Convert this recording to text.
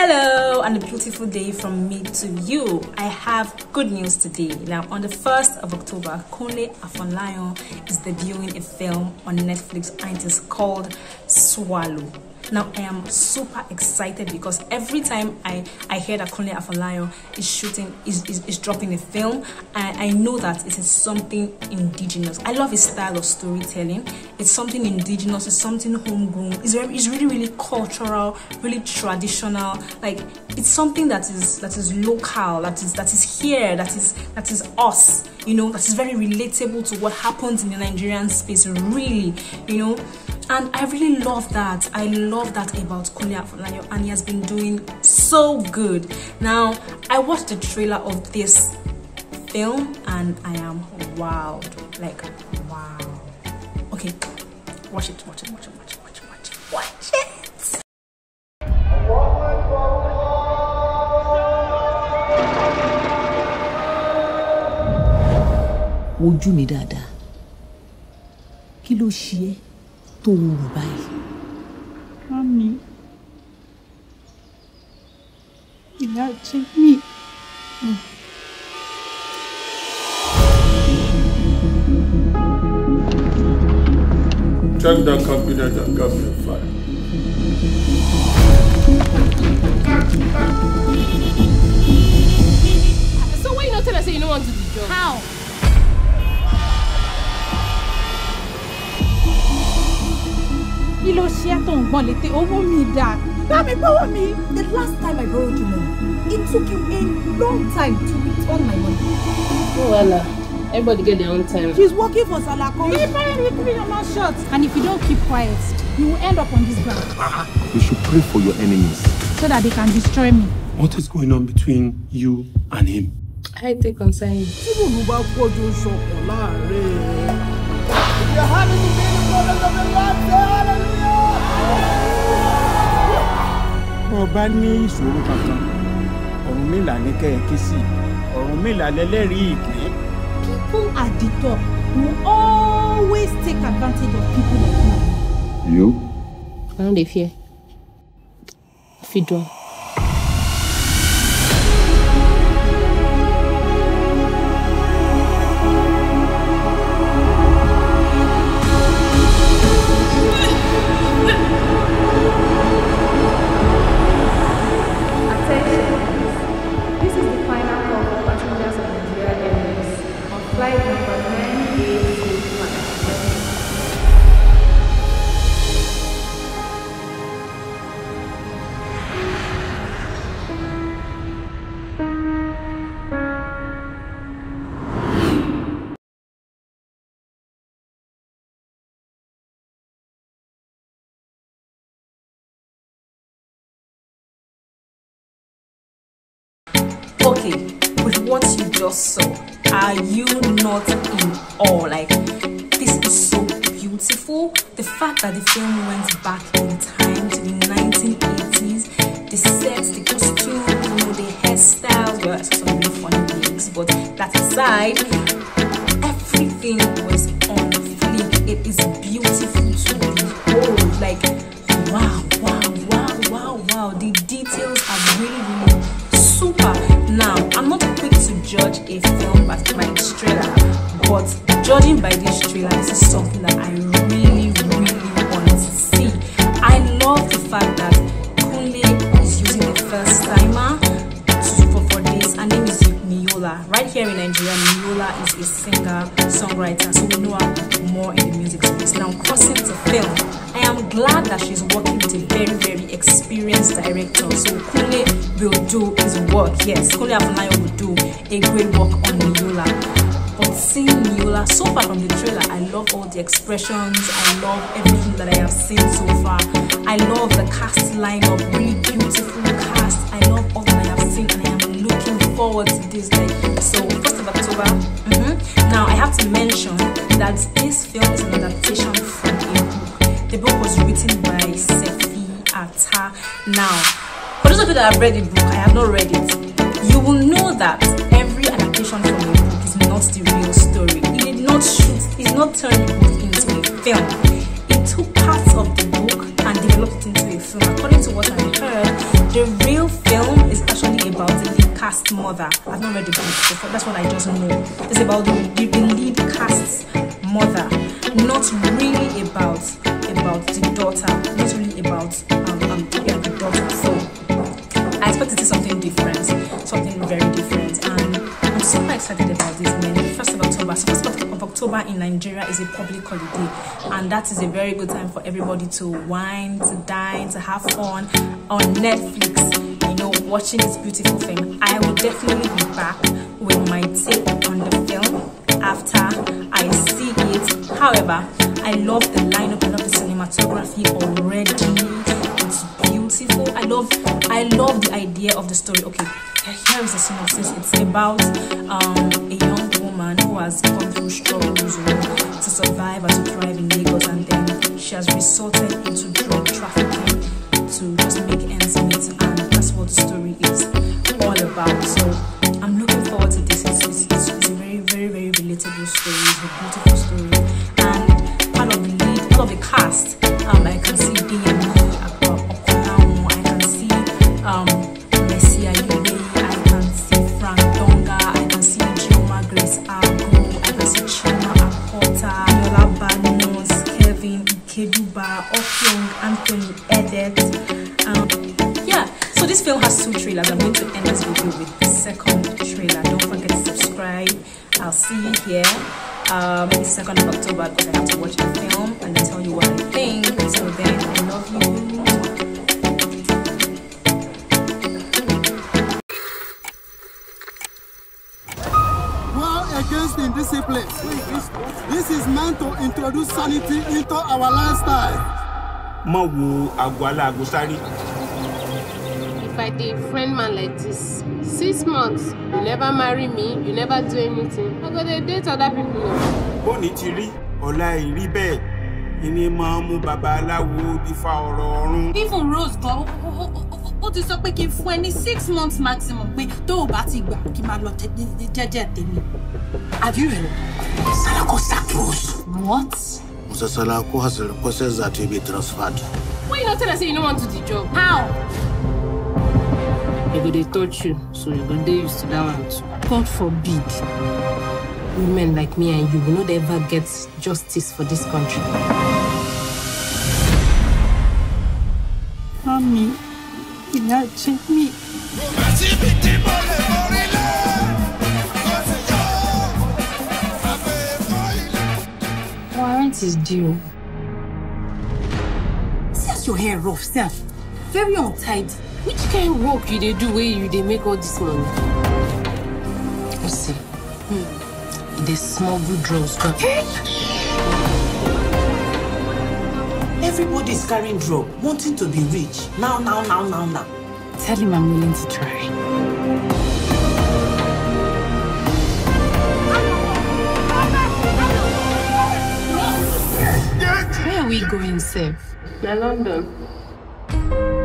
Hello, and a beautiful day from me to you. I have good news today. Now, on the 1st of October, Kunle Afolayan is debuting a film on Netflix, and it is called Swallow. Now, I am super excited because every time I hear that Kunle Afolayan is dropping a film, I know that it is something indigenous. I love his style of storytelling. It's something indigenous. It's something homegrown. It's really, really cultural, really traditional. Like, it's something that is local, that is here, that is us. You know, that is very relatable to what happens in the Nigerian space. Really, you know. And I really love that. I love that about Kunle Afolayan, and he has been doing so good. Now, I watched the trailer of this film and I am wowed. Like, wow. Okay, watch it. Wojú mi dáadáa. Kí ló ṣe é tó ń rò báyìí? Mami, ìyá jẹ mí. Check that cabinet and get me a file. So why you not tell us say you don't want to do the job? How? Kí ló ṣe é tó ń gbọ́n létí owó mi dà? Bá mi gbọ́wọ́ mi. The last time I borrowed you money, it took you a long time to return my money. Oh well, everybody get their own time. She's working for Salako. Leave me your mouth shut. And if you don't keep quiet, you will end up on this ground. You should pray for your enemies. So that they can destroy me. What is going on between you and him? I take concern. If you're having to be the brothers of the Lord, say hallelujah! Ọba ní ìṣòro kankan, ọ̀run mélòó ní kẹ́ẹ̀kẹ́ sí, ọ̀run mélòó lẹ́lẹ́rìí ìpín. People at the top will always take advantage of people like you. You? I don't fear. Fidwa. Okay, with what you just saw, are you not in awe? Like, this is so beautiful. The fact that the film went back in time to the 1980s, the sets, the costumes, you know, the hairstyles, well, I saw some really funny things, but that aside, everything was on fleek. It is beautiful to behold. Like, wow. The details are really super. Now, I'm not quick to judge a film by its trailer, but judging by this trailer, this is something that I really want to see. I love the fact that Kunle is using the first timer for this. Her name is Niyola. Right here in Nigeria, Niyola is a singer, songwriter, so we know her more in the music space. Now, crossing to film, I am glad that she's working with a very experienced director. So Kunle will do his work. Yes, Kunle Afolayan will do a great work on Niyola. But seeing Niyola so far from the trailer, I love all the expressions. I love everything that I have seen so far. I love the cast lineup, really beautiful cast. I love all that I have seen, and I am looking forward to this. So 1st of October. Now I have to mention that this film is an adaptation from a book. The book was written by Sefi Atta. Now, for those of you that have read the book, I have not read it, you will know that every adaptation from a book is not the real story. It did not turn the book into a film. It took parts of the book and developed it into a film. According to what I heard, The real film is actually about the lead cast mother. I've not read the book, so that's what I just know. It's about the lead cast's mother, not really about the daughter, not really about the daughter. So I expect to see something different, something very different, and I'm super excited about this. Man, 1st of October. So 1st of October in Nigeria is a public holiday, and that is a very good time for everybody to wine, to dine, to have fun on Netflix. You know, watching this beautiful film. I will definitely be back with my take on the film after I see it. However, I love the lineup, I love the cinematography already. It's beautiful. I love the idea of the story. Okay, here is the synopsis. It's about a young woman who has gone through struggles to survive and to thrive in Lagos, and then she has resorted into drug trafficking to just make ends meet, and that's what the story is all about. So I'm looking forward to this. It's a very, very, very relatable story. It's a beautiful story, and part of the lead, part of the cast, I can see Deyemi Okanlanwan, I can see Sefi Atta, I can see Donga, I can see Ijeoma Grace Agu, I can see Chioma Akpotha, Eniola Badmus, Ikeduba, Offiong, Edet. Yeah, so this film has 2 trailers. I'm going to end this video with the second trailer. Don't forget to subscribe. I'll see you here the 2nd of October, because I have to watch the film and then tell you what I think. So then, I love you. War against indiscipline. This is meant to introduce sanity into our lifestyle. If I did friend man like this, 6 months, you never marry me, you never do anything. I'm gonna date other people. Even Rose go, what is up making for 6 months maximum? Wait, do bati gba ki ma lo jeje temi. Have you heard? Salako Sakros. What? Mr. Salako has requested that he be transferred. Why you not tell us you don't want to do the job? How? They touch you, so you're gonna get used to that one too. God forbid. Women like me and you will not ever get justice for this country. Mommy, you not check me. Warrant is due. See as your hair rough, Steph. Very untidy. Which kind of work you they do where you they make all this money? You see, they smuggle drugs. Everybody's carrying drug, wanting to be rich. Now. Tell him I'm willing to try. Where are we going, Seth? London.